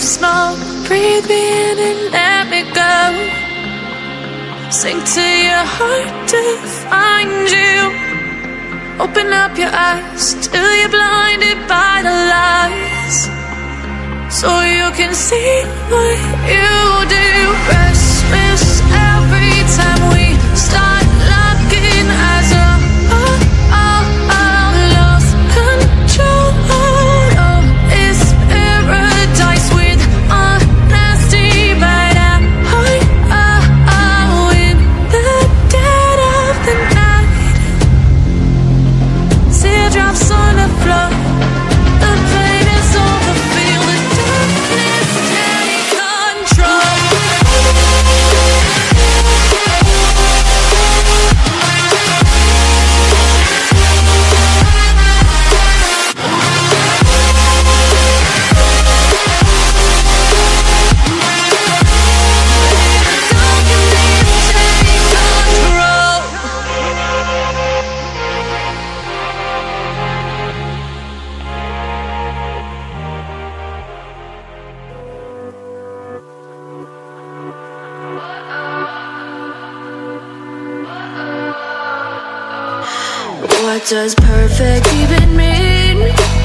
smoke. Breathe me in and let me go. Sink to your heart to find you. Open up your eyes till you're blinded by the lies, so you can see what you do. Restless every time we start looking as a lost control. Oh, it's paradise with honesty, but in the dead of the night. Teardrops on the floor. The pain is over. Feel the darkness take control. What does perfect even mean?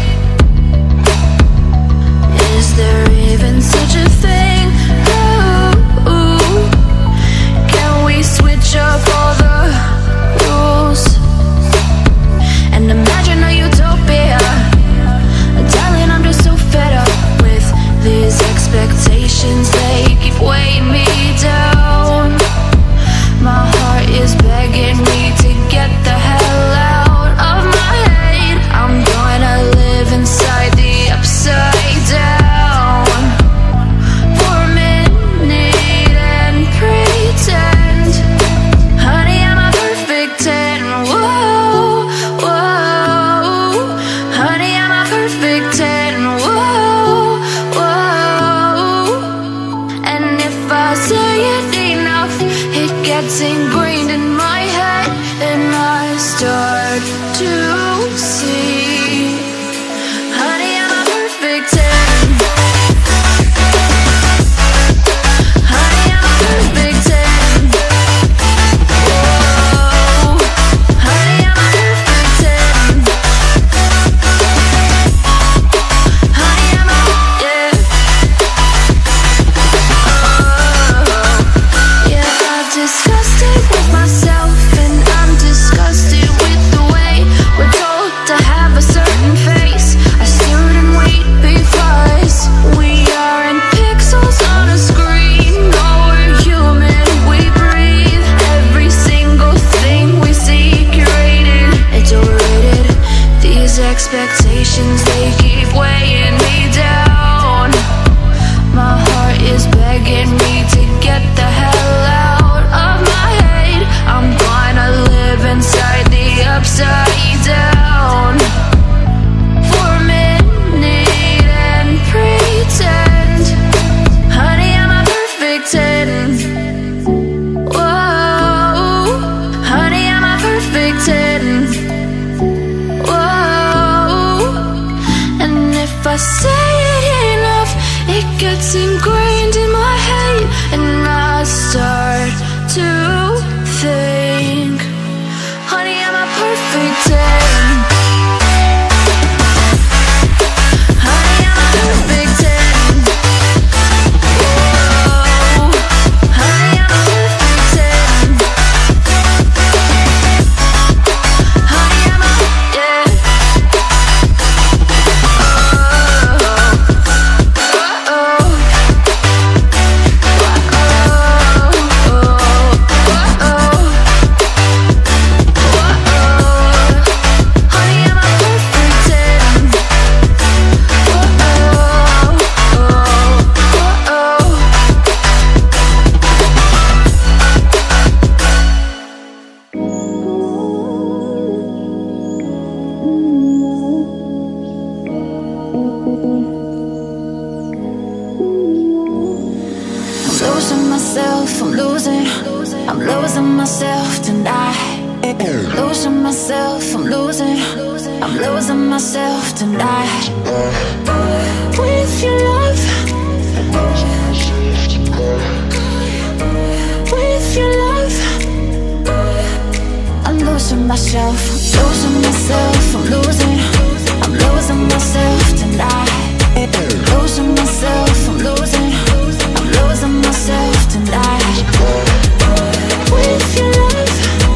Is there even such a thing? Ooh, can we switch up all the rules and imagine a utopia? Darling, I'm just so fed up with these expectations. They keep weighing me down. My heart is begging me to get the hell out. I'm gonna live inside the upside down for a minute and pretend, honey, I'm a perfect 10. Whoa, whoa, honey, I'm a perfect 10. Whoa, whoa, and if I say it enough, it gets ingrained in my head, and I start to see, honey, I'm a perfect 10. Honey, I'm a perfect 10. Whoa, honey, I'm a perfect 10. Honey, I'm a, yeah. Oh, yeah, I've discussed it with myself, and I'm disgusted with the way we're told to have a certain face, a certain weight, because we aren't pixels on a screen. No, we're human, we breathe. Every single thing we see curated. It's overrated. These expectations, they keep weighing me down. My heart is begging me to get the hell out of my head. I'm gonna live inside the upside down for a minute and pretend, honey, I'm a perfect 10. Whoa, honey, I'm a perfect 10. Whoa, and if I say it enough, it gets ingrained in my head, and I start to think, honey, I'm a perfect 10. Honey, I'm a perfect 10. Whoa, honey, I'm a perfect 10. Honey, I'm a, yeah. I'm losing myself tonight. Losing myself, I'm losing myself tonight. With your love, losing myself, losing myself, I'm losing myself tonight. Losing myself, I'm losing myself tonight. With your love,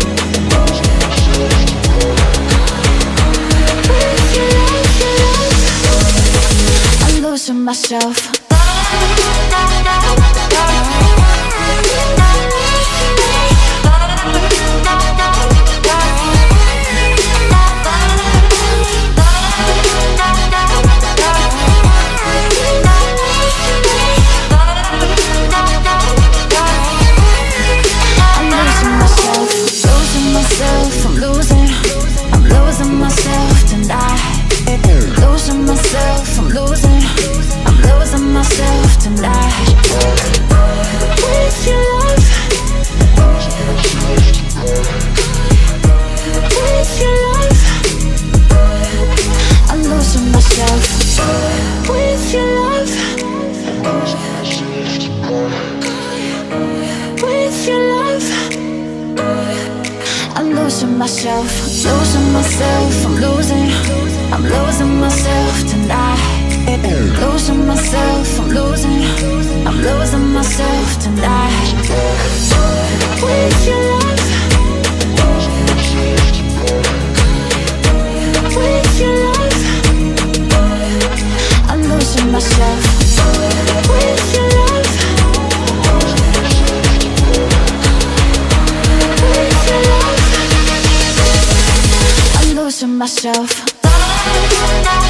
with your love, I'm losing myself. Myself.